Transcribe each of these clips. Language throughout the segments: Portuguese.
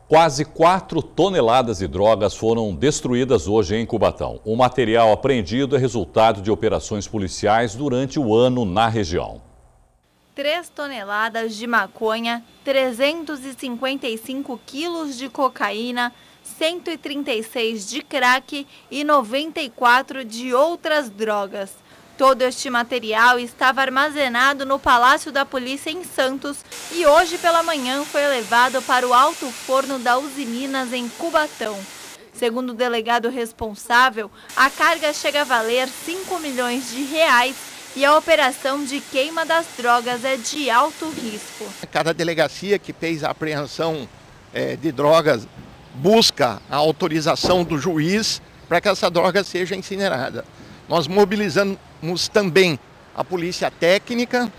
Quase 4 toneladas de drogas foram destruídas hoje em Cubatão. O material apreendido é resultado de operações policiais durante o ano na região. 3 toneladas de maconha, 355 quilos de cocaína, 136 de crack e 94 de outras drogas. Todo este material estava armazenado no Palácio da Polícia em Santos e hoje pela manhã foi levado para o Alto Forno da Usiminas em Cubatão. Segundo o delegado responsável, a carga chega a valer 5 milhões de reais e a operação de queima das drogas é de alto risco. Cada delegacia que fez a apreensão de drogas busca a autorização do juiz para que essa droga seja incinerada. Nós mobilizamos também a polícia técnica,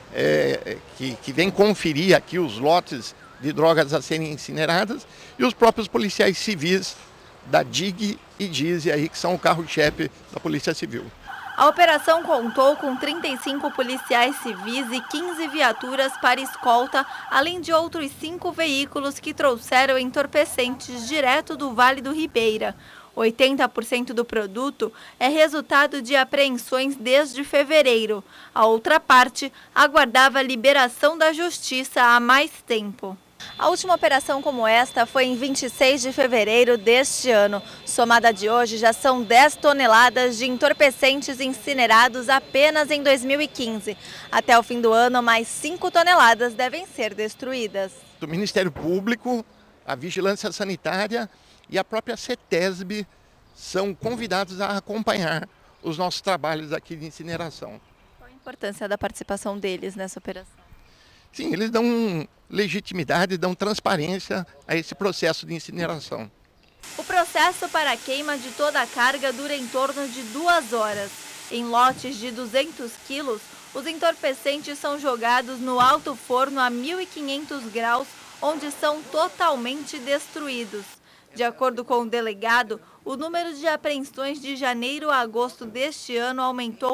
que vem conferir aqui os lotes de drogas a serem incineradas, e os próprios policiais civis da DIG e DISE, aí, que são o carro-chefe da Polícia Civil. A operação contou com 35 policiais civis e 15 viaturas para escolta, além de outros 5 veículos que trouxeram entorpecentes direto do Vale do Ribeira. 80% do produto é resultado de apreensões desde fevereiro. A outra parte aguardava a liberação da justiça há mais tempo. A última operação como esta foi em 26 de fevereiro deste ano. Somada de hoje, já são 10 toneladas de entorpecentes incinerados apenas em 2015. Até o fim do ano, mais 5 toneladas devem ser destruídas. O Ministério Público, a Vigilância Sanitária e a própria CETESB são convidados a acompanhar os nossos trabalhos aqui de incineração. Qual a importância da participação deles nessa operação? Sim, eles dão legitimidade, dão transparência a esse processo de incineração. O processo para a queima de toda a carga dura em torno de 2 horas. Em lotes de 200 quilos, os entorpecentes são jogados no alto forno a 1.500 graus, onde são totalmente destruídos. De acordo com o delegado, o número de apreensões de janeiro a agosto deste ano aumentou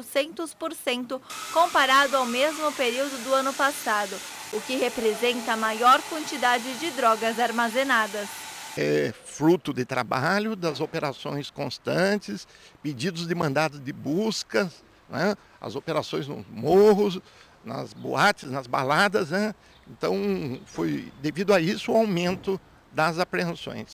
400% comparado ao mesmo período do ano passado, o que representa a maior quantidade de drogas armazenadas. É fruto de trabalho, das operações constantes, pedidos de mandados de busca, né? As operações nos morros, nas boates, nas baladas, né? Então, foi devido a isso o aumento das apreensões.